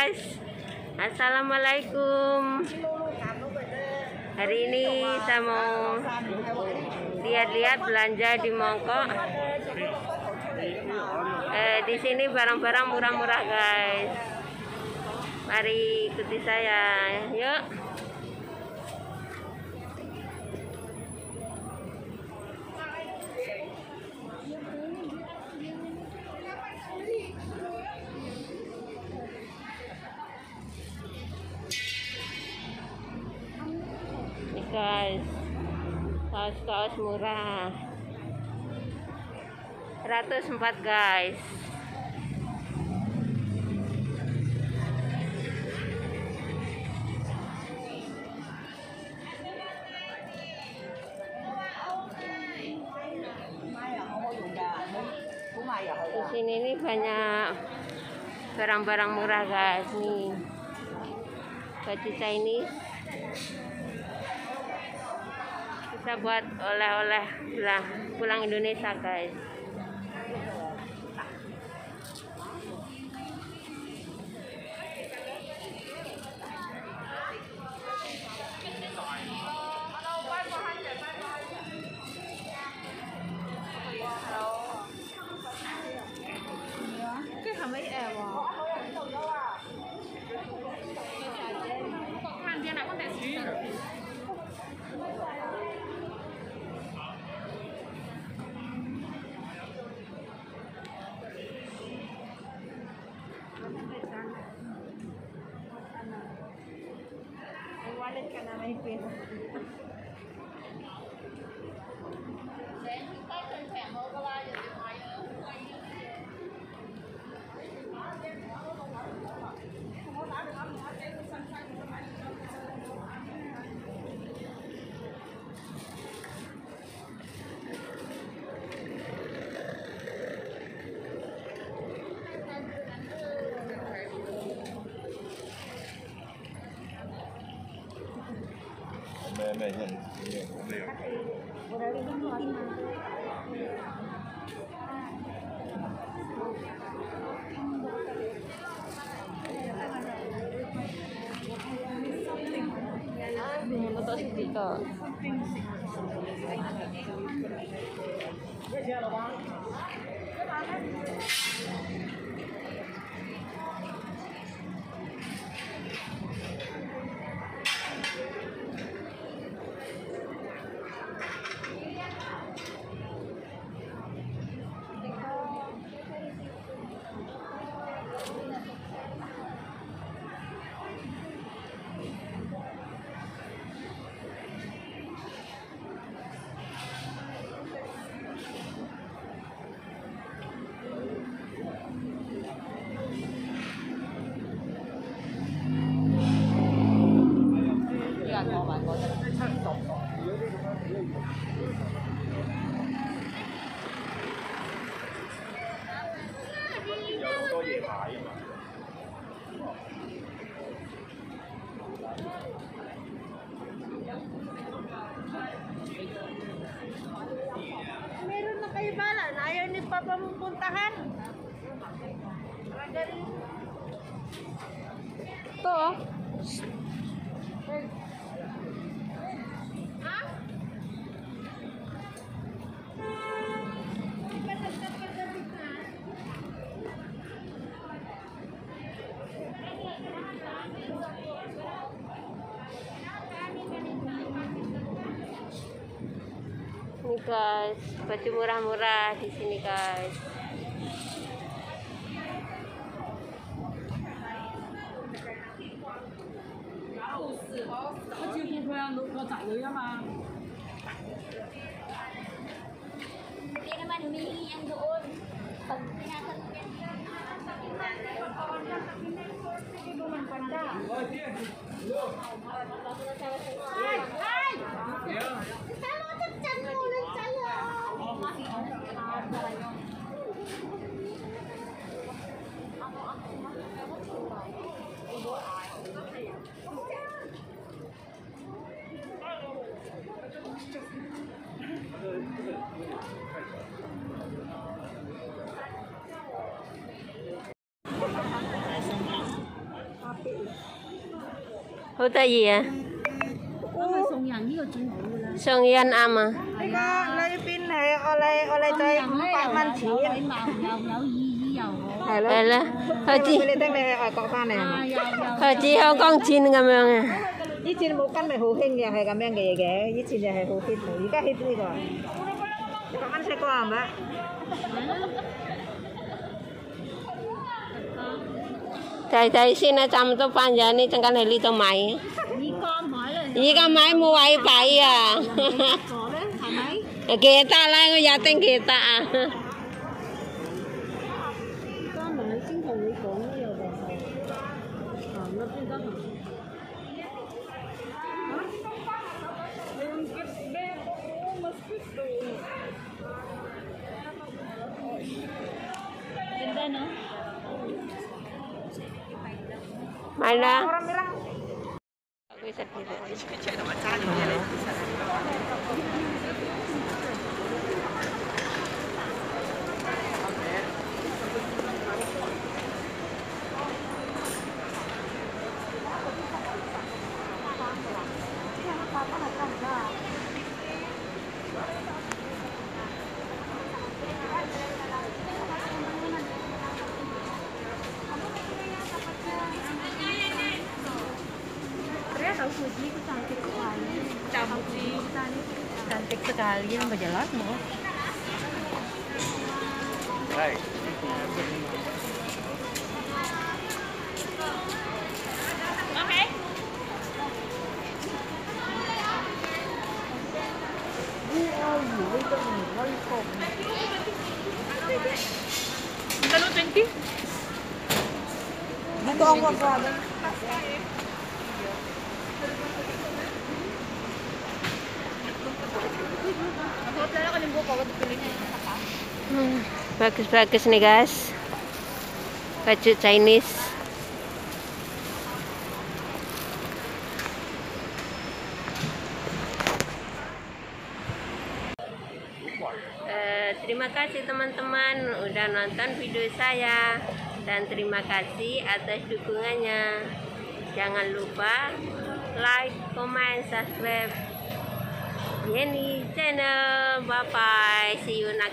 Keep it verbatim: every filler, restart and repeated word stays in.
guys. Assalamualaikum. Hari ini saya mau lihat-lihat belanja di Mongkok. Eh, di sini barang-barang murah-murah guys. Mari ikuti saya, yuk. Guys, kaos-kaos murah seratus empat guys. Di sini nih banyak barang-barang murah guys, nih baju Chinese bisa buat oleh-oleh pulang Indonesia guys. Wallet ka na may pera. Mẹ nhận nhiều cũng đều. Untuk dito. Meron na kayo bala na ayaw ni Papa mong puntahan. Ito oh. Ini guys, baju murah-murah di sini guys. Hindi naman humihingi ang doon. Pag tinatanong 好得意啊！ 幫佢送人呢個最好㗎啦。 送人啱啊！ 呢個裏邊係我哋我哋再五百蚊錢， 有禮貌又有意義又好。 係咯。 係啦，好似你聽你係外國翻嚟係啊， 嘛？ 又又好似香港錢咁樣啊！ 以前冇跟咪好興嘅係咁樣嘅嘢嘅，以前就係好 hit 而家 hit 呢個。你講緊食過係咪？ 睇睇先啦，差唔多翻咗，你陣間喺呢度買。 而家買咧， 而家買冇位擺啊！ 個咧係咪？ 記得啦，我一定記得啊！ 而家買先同你講呢又就係行咗先得行。Ganda, no? 買啦。 Orang bilang Aku isa dito. Cantik sekali yang berjelas mau. Hai. Okay. Magkano twenty? dito ang wag-wag. Hmm, bagus-bagus nih guys. Baju Chinese. Eh, terima kasih teman-teman udah nonton video saya dan terima kasih atas dukungannya. Jangan lupa like, comment, subscribe Jenny channel. Bye bye. See you next